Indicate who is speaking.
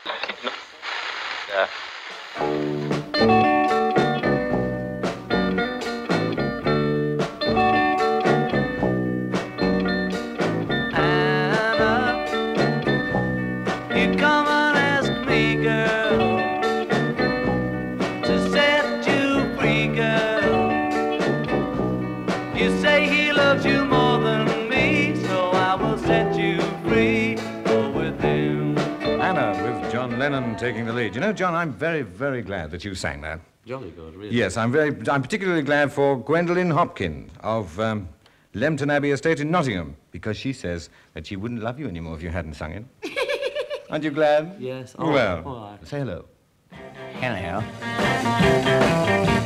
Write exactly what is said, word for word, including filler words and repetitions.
Speaker 1: Yeah.
Speaker 2: You say he loves you more than me, so I will set you free. Go with him.
Speaker 3: Anna with John Lennon taking the lead. You know, John, I'm very, very glad that you sang that.
Speaker 4: Jolly good, really.
Speaker 3: Yes, I'm very. I'm particularly glad for Gwendolen Hopkins of um, Lempton Abbey Estate in Nottingham, because she says that she wouldn't love you anymore if you hadn't sung it. Aren't you glad?
Speaker 4: Yes. Oh,
Speaker 3: well,
Speaker 4: all right.
Speaker 3: say hello.
Speaker 5: Hello.